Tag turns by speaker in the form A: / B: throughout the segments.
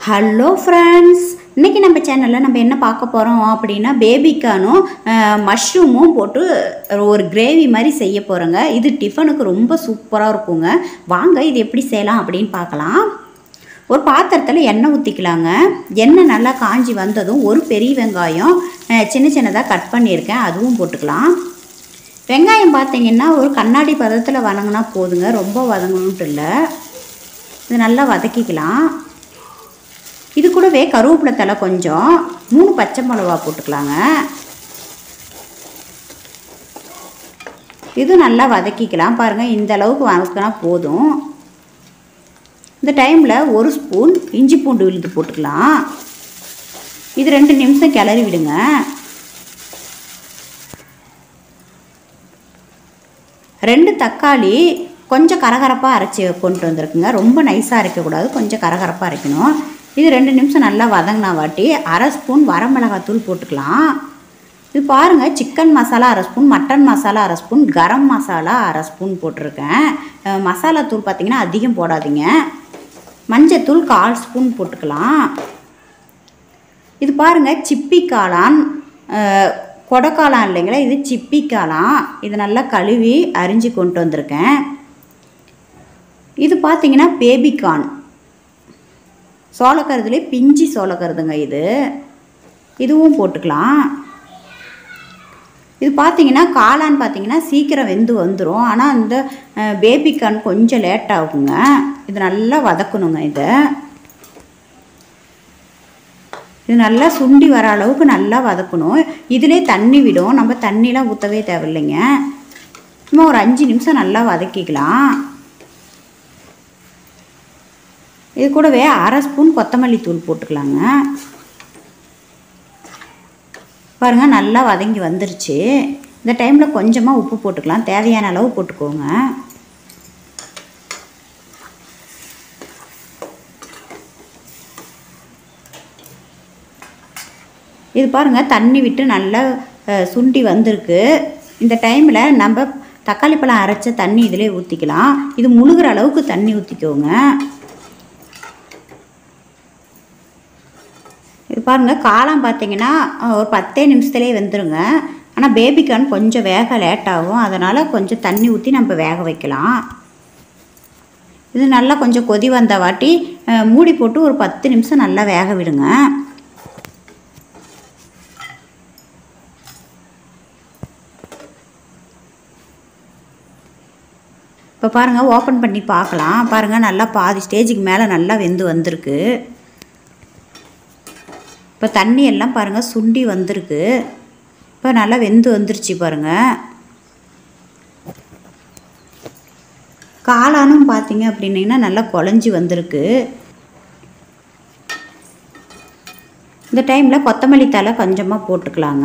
A: Hello friends, இன்றைக்கி நம்ம சேனலில் நம்ம என்ன பார்க்க போகிறோம் அப்படின்னா பேபிக்கானும் மஷ்ரூமும் போட்டு ஒரு கிரேவி மாதிரி செய்ய போகிறோங்க. இது டிஃபனுக்கு ரொம்ப சூப்பராக இருக்குங்க. வாங்க இது எப்படி செய்யலாம் அப்படின்னு பார்க்கலாம். ஒரு பாத்திரத்தில் எண்ணெய் ஊற்றிக்கலாங்க. எண்ணெய் நல்லா காஞ்சி வந்ததும் ஒரு பெரிய வெங்காயம் சின்ன சின்னதாக கட் பண்ணியிருக்கேன், அதுவும் போட்டுக்கலாம். வெங்காயம் பார்த்திங்கன்னா ஒரு கண்ணாடி பதத்தில் வதங்கினா போதுங்க, ரொம்ப வதங்கணுன்ட்டு இல்லை. இது நல்லா வதக்கிக்கலாம். இது கூடவே கருவேப்பிலை தழை கொஞ்சம், 3 பச்சை மிளகா போட்டுக்கலாங்க. இது நல்லா வதக்கிக்கலாம். பாருங்கள், இந்த அளவுக்கு வதக்கினா போதும். இந்த டைமில் 1 ஸ்பூன் இஞ்சி பூண்டு விழுது போட்டுக்கலாம். இது 2 நிமிஷம் கிளறி விடுங்க. ரெண்டு தக்காளி கொஞ்சம் கரகரப்பாக அரைச்சி கொண்டு வந்திருக்குங்க. ரொம்ப நைஸாக அரைக்கக்கூடாது, கொஞ்சம் கரகரப்பாக அரைக்கணும். இது 2 நிமிஷம் நல்லா வதங்கினா வாட்டி 1/2 ஸ்பூன் வரமிளகாத்தூள் போட்டுக்கலாம். இது பாருங்கள், chicken masala 1/2 spoon, mutton masala 1/2 spoon, garam masala 1/2 spoon போட்டிருக்கேன். மசாலா தூள் பார்த்திங்கன்னா அதிகம் போடாதீங்க. மஞ்சத்தூள் 1/4 ஸ்பூன் போட்டுக்கலாம். இது பாருங்கள், சிப்பி காளான், கொடைக்காளான் இல்லைங்களா, இது சிப்பி காளான். இது நல்லா கழுவி அரிஞ்சு கொண்டு வந்திருக்கேன். இது பார்த்திங்கன்னா பேபிகார்ன், சோளக்கருதுலே பிஞ்சி சோளக்கருதுங்க. இதுவும் போட்டுக்கலாம். இது பார்த்திங்கன்னா காளான் பார்த்திங்கன்னா சீக்கிரம் வெந்து வந்துடும், ஆனால் இந்த பேபிகார்ன் கொஞ்சம் லேட் ஆகுங்க. இது நல்லா வதக்கணுங்க. இது நல்லா சுண்டி வர அளவுக்கு நல்லா வதக்கணும். இதிலே தண்ணி விடும், நம்ம தண்ணிலாம் ஊற்றவே தேவையில்லைங்க. சும்மா ஒரு 5 நிமிஷம் நல்லா வதக்கிக்கலாம். இது கூடவே 1/2 ஸ்பூன் கொத்தமல்லி தூள் போட்டுக்கலாங்க. பாருங்கள், நல்லா வதங்கி வந்துருச்சு. இந்த டைமில் கொஞ்சமாக உப்பு போட்டுக்கலாம், தேவையான அளவு போட்டுக்கோங்க. இது பாருங்கள், தண்ணி விட்டு நல்லா சுண்டி வந்திருக்கு. இந்த டைமில் நம்ம தக்காளி பழம் அரைச்ச தண்ணி இதிலே ஊற்றிக்கலாம். இது முழுகிற அளவுக்கு தண்ணி ஊற்றிக்கோங்க. இது பாருங்கள், காளான் பார்த்திங்கன்னா ஒரு 10 நிமிஷத்துலேயே வெந்துருங்க. ஆனால் பேபிகார்ன் கொஞ்சம் வேக லேட் ஆகும், அதனால் கொஞ்சம் தண்ணி ஊற்றி நம்ம வேக வைக்கலாம். இது நல்லா கொஞ்சம் கொதி வந்த வாட்டி மூடி போட்டு ஒரு 10 நிமிஷம் நல்லா வேக விடுங்க. இப்போ பாருங்கள், ஓப்பன் பண்ணி பார்க்கலாம். பாருங்கள், நல்லா பாதி ஸ்டேஜுக்கு மேலே நல்லா வெந்து வந்திருக்கு. இப்போ தண்ணி எல்லாம் பாருங்கள் சுண்டி வந்திருக்கு. இப்போ நல்லா வெந்து வந்துருச்சு பாருங்கள். காளானும் பார்த்திங்க அப்படின்னா நல்லா குழஞ்சி வந்திருக்கு. இந்த டைமில் கொத்தமல்லி தழை கொஞ்சமாக போட்டுக்கலாங்க.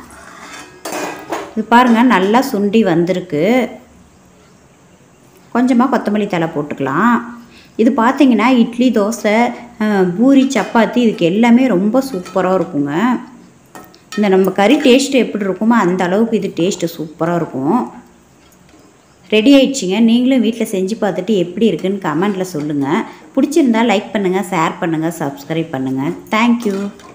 A: இது பாருங்கள், நல்லா சுண்டி வந்திருக்கு. கொஞ்சமாக கொத்தமல்லி தழை போட்டுக்கலாம். இது பார்த்திங்கன்னா இட்லி, தோசை, பூரி, சப்பாத்தி இதுக்கு எல்லாமே ரொம்ப சூப்பராக இருக்குங்க. இந்த நம்ம கறி டேஸ்ட்டு எப்படி இருக்குமோ அந்த அளவுக்கு இது டேஸ்ட்டு சூப்பராக இருக்கும். ரெடி ஆயிடுச்சிங்க. நீங்களும் வீட்டில் செஞ்சு பார்த்துட்டு எப்படி இருக்குன்னு கமெண்ட்டில் சொல்லுங்கள். பிடிச்சிருந்தால் லைக் பண்ணுங்கள், ஷேர் பண்ணுங்கள், சப்ஸ்கிரைப் பண்ணுங்கள். தேங்க்யூ.